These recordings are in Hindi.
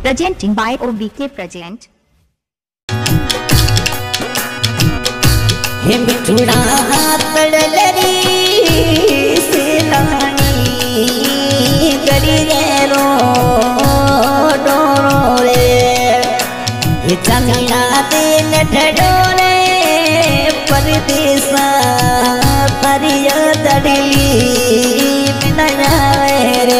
Presenting by OBK Present. हे मिठुड़ा तड़लरी सिलानी गड़ी रो डोरो रे ये चंदा दिन ठडोरे परदेसा परिया तड़ली बिना रे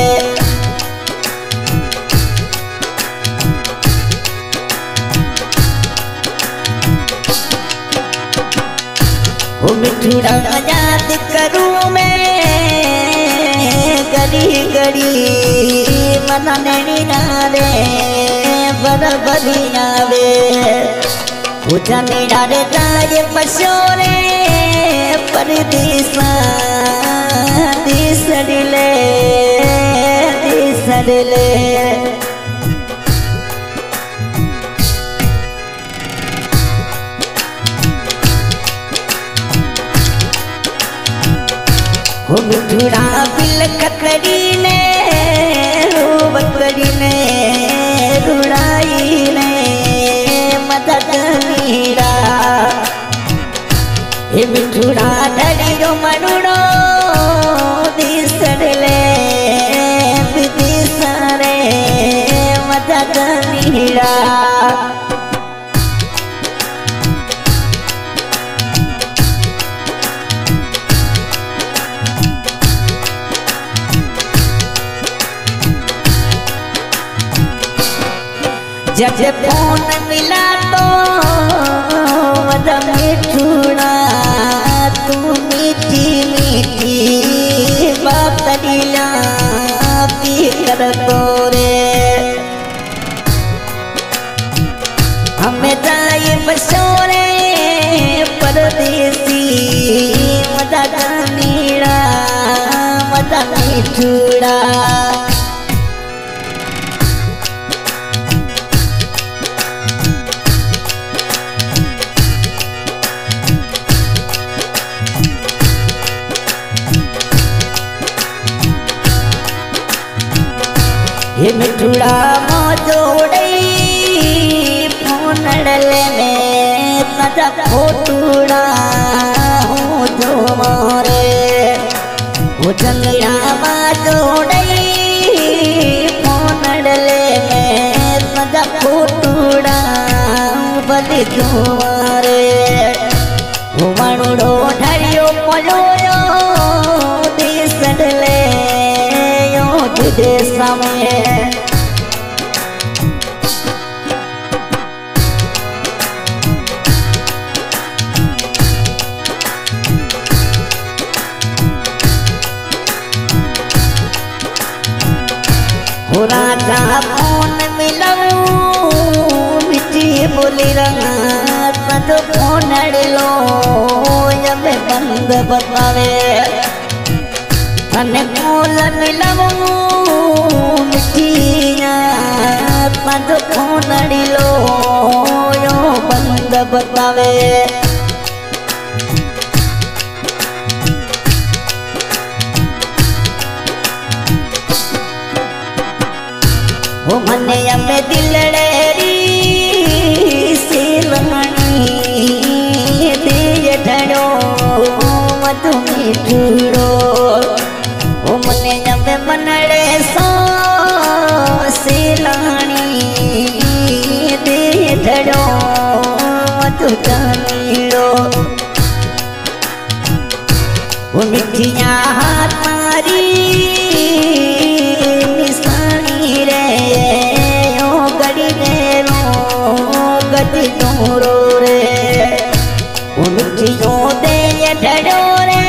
वो मिठुड़ा याद करूं मैं गड़ी गड़ी मना नहीं नारे बरबरिया वे वो जाने डाले जाए पशोरे परदेसा दिसड़ले दिसड़ले वो मिठुड़ा बिल ककड़ी ने बकड़ी ने रुड़ाई ने मदद मीरा ये मिठुड़ा डरी रो मनुड़ो दिसड़ले दिसरे मदद मीरा जब फोन मिला तो मजा मिठुड़ा तू मीठी मीठी बात दिला पी कर तोरे हमें जाए बसोरे परदेसी मजा मीरा मजा मिठुड़ा ये मिठुड़ा मोजोड़ई फोनड़ले में तजा फोटुड़ा हो जो मारे वो चंद्रा मोजोड़ई फोनड़ले में तजा फोटुड़ा बलि जो मारे वो मनुड़ो ढरियो पलोयो दिसड़ले देश में हो राजा फोन मिलूं मिठी बोली रंगा तद फोन लो जब बंद बतावे तने बोल मिलूं मिठिया पद फोन लो यो बंद बतावे वो मने अम्मे दिलड़ेरी सिलमणी दिए ठड़ो मधु मिठुड़ो वो मने अम्मे मनड़े सो सिलानी दिए ठड़ो मधु जानीड़ो वो मिठिया हाथ मारी गति तोरो रे उनकियो दे ढड़ो रे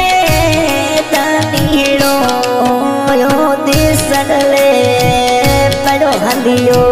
तनीड़ो यो दिसड़ले पड़ो हलियो